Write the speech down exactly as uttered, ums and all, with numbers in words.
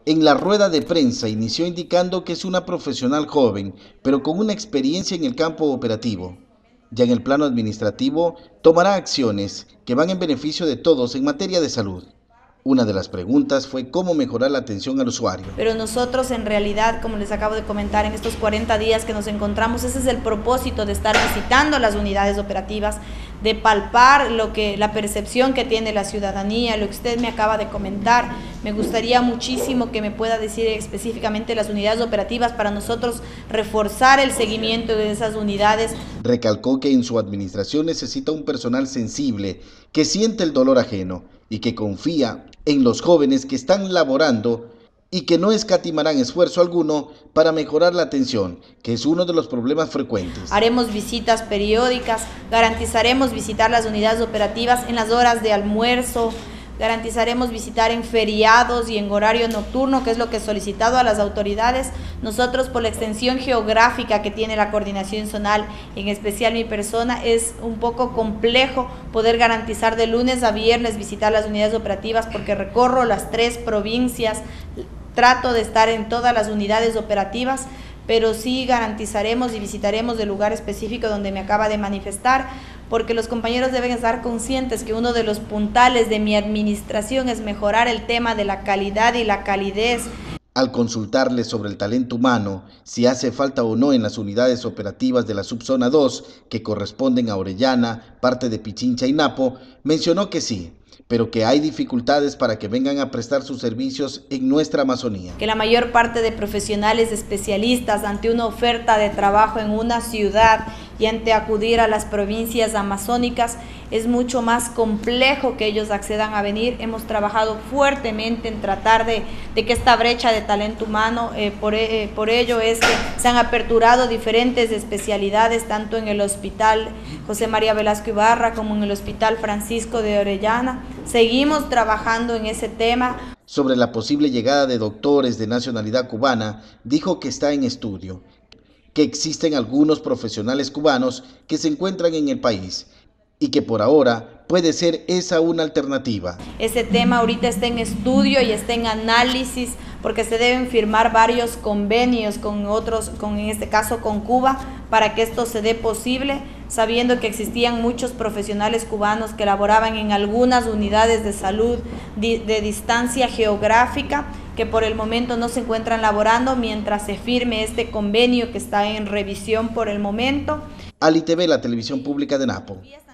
En la rueda de prensa inició indicando que es una profesional joven, pero con una experiencia en el campo operativo. Ya en el plano administrativo, tomará acciones que van en beneficio de todos en materia de salud. Una de las preguntas fue cómo mejorar la atención al usuario. Pero nosotros en realidad, como les acabo de comentar, en estos cuarenta días que nos encontramos, ese es el propósito de estar visitando las unidades operativas, de palpar lo que, la percepción que tiene la ciudadanía, lo que usted me acaba de comentar. Me gustaría muchísimo que me pueda decir específicamente las unidades operativas para nosotros reforzar el seguimiento de esas unidades. Recalcó que en su administración necesita un personal sensible, que siente el dolor ajeno y que confía en los jóvenes que están laborando y que no escatimarán esfuerzo alguno para mejorar la atención, que es uno de los problemas frecuentes. Haremos visitas periódicas, garantizaremos visitar las unidades operativas en las horas de almuerzo, garantizaremos visitar en feriados y en horario nocturno, que es lo que he solicitado a las autoridades. Nosotros, por la extensión geográfica que tiene la coordinación zonal, en especial mi persona, es un poco complejo poder garantizar de lunes a viernes visitar las unidades operativas porque recorro las tres provincias, trato de estar en todas las unidades operativas, pero sí garantizaremos y visitaremos el lugar específico donde me acaba de manifestar, porque los compañeros deben estar conscientes que uno de los puntales de mi administración es mejorar el tema de la calidad y la calidez. Al consultarle sobre el talento humano, si hace falta o no en las unidades operativas de la subzona dos, que corresponden a Orellana, parte de Pichincha y Napo, mencionó que sí, pero que hay dificultades para que vengan a prestar sus servicios en nuestra Amazonía. Que la mayor parte de profesionales especialistas ante una oferta de trabajo en una ciudad y ante acudir a las provincias amazónicas es mucho más complejo que ellos accedan a venir. Hemos trabajado fuertemente en tratar de, de que esta brecha de talento humano, eh, por, eh, por ello es que se han aperturado diferentes especialidades, tanto en el Hospital José María Velasco Ibarra como en el Hospital Francisco de Orellana. Seguimos trabajando en ese tema. Sobre la posible llegada de doctores de nacionalidad cubana, dijo que está en estudio, que existen algunos profesionales cubanos que se encuentran en el país y que por ahora puede ser esa una alternativa. Ese tema ahorita está en estudio y está en análisis porque se deben firmar varios convenios con otros, con, en este caso con Cuba, para que esto se dé posible, sabiendo que existían muchos profesionales cubanos que laboraban en algunas unidades de salud de, de distancia geográfica, que por el momento no se encuentran laborando mientras se firme este convenio que está en revisión por el momento. Ali T V, la televisión pública de Napo.